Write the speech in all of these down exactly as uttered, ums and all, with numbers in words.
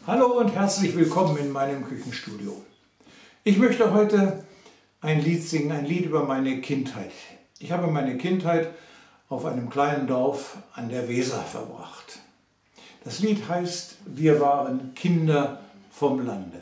Hallo und herzlich willkommen in meinem Küchenstudio. Ich möchte heute ein Lied singen, ein Lied über meine Kindheit. Ich habe meine Kindheit auf einem kleinen Dorf an der Weser verbracht. Das Lied heißt Wir waren Kinder vom Lande.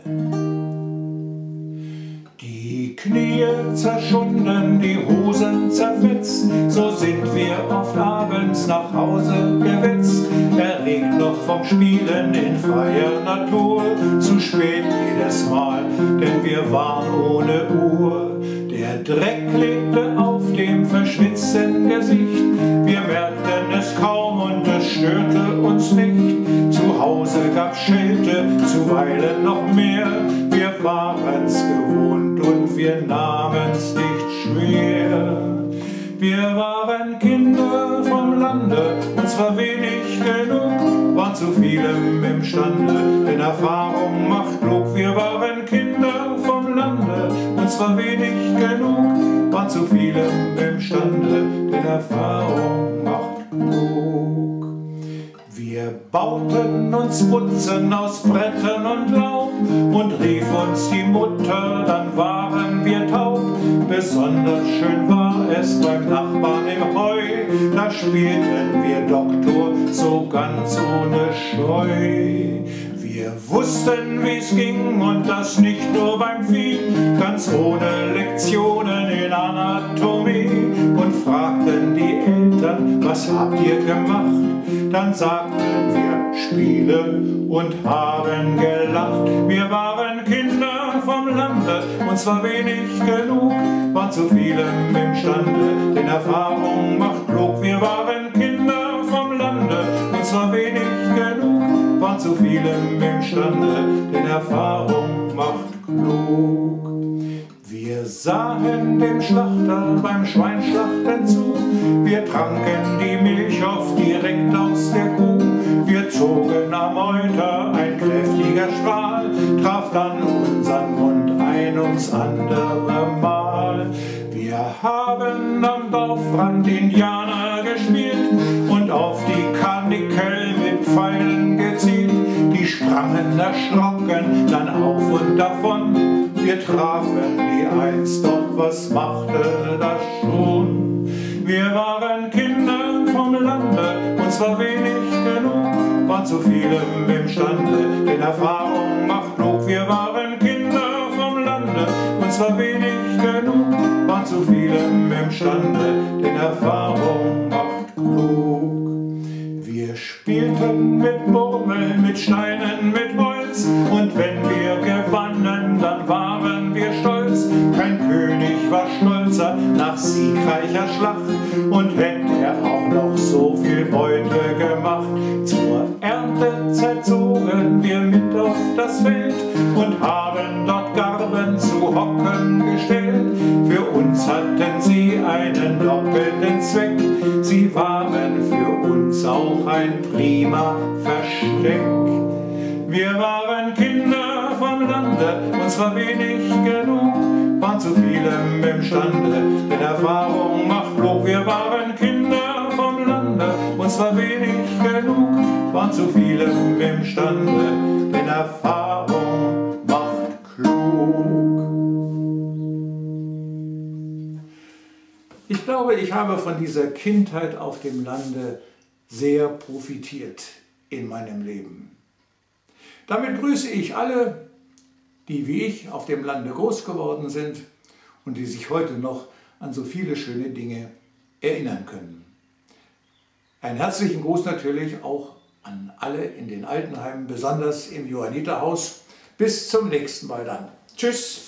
Die Knie zerschunden, die Hosen zerfetzt, so sind wir oft abends nach Hause gewetzt, erregt noch vom Spielen in freier Natur, zu spät jedes Mal, denn wir waren ohne Uhr. Der Dreck klebte auf dem verschwitzten Gesicht, wir merkten es kaum und es störte uns nicht. Zu Hause gab's Schelte, zuweilen noch mehr, wir waren's gewohnt und wir nahmen's nicht schwer. Wir waren Kinder vom Lande, uns war wenig genug, waren zu vielem imstande, denn Erfahrung macht klug. Wir waren Kinder vom Lande, uns war wenig genug, waren zu vielem imstande, denn Erfahrung macht klug. Wir bauten uns Putzen aus Brettern und Laub und rief uns die Mutter, dann waren wir taub. Besonders schön war es beim Nachbarn im Heu, da spielten wir Doktor so ganz ohne Scheu. Wir wussten, wie's ging und das nicht nur beim Vieh, ganz ohne Lektionen in Anatomie, und fragten die Eltern, was habt ihr gemacht? Dann sagten wir, Spiele, und haben gelacht. Wir waren Kinder vom Lande, uns war wenig genug, waren zu vielem imstande, denn Erfahrung macht klug. Wir waren Kinder vom Lande, uns war wenig genug, waren zu vielem imstande, denn Erfahrung macht klug. Wir sahen dem Schlachter beim Schweinschlachten zu, wir tranken die Milch oft direkt aus der Kuh, wir zogen am Euter, ein kräftiger Strahl traf dann unseren Mund ein ums andere Mal. Wir haben am Dorfrand Indianer gespielt und auf die Karnickel mit Pfeilen gezielt, die sprangen erschrocken dann auf und davon. Wir trafen die einst, doch was machte das schon? Wir waren Kinder vom Lande, uns war wenig genug, waren zu vielem imstande, denn Erfahrung macht klug. Wir waren Kinder vom Lande, uns war wenig genug, waren zu vielem imstande, denn Erfahrung macht klug. Wir spielten mit Murmeln, mit Steinen, mit Holz, und wenn wir gewannen, dann waren wir stolz. Kein König war stolzer nach siegreicher Schlacht, und hätte er auch noch so viel Beute gemacht. Zur Erntezeit zogen wir mit auf das Feld und haben dort Garben zu hocken gestellt. Für uns hatten sie einen doppelten Zweck, sie waren für uns auch ein prima Versteck. Wir waren Kinder vom Lande, uns war wenig genug, waren zu vielem imstande, denn Erfahrung macht klug. Wir waren Kinder vom Lande, uns war wenig genug, waren zu vielem imstande, denn Erfahrung macht klug. Ich glaube, ich habe von dieser Kindheit auf dem Lande sehr profitiert in meinem Leben. Damit grüße ich alle, die wie ich auf dem Lande groß geworden sind und die sich heute noch an so viele schöne Dinge erinnern können. Einen herzlichen Gruß natürlich auch an alle in den Altenheimen, besonders im Johanniterhaus. Bis zum nächsten Mal dann. Tschüss!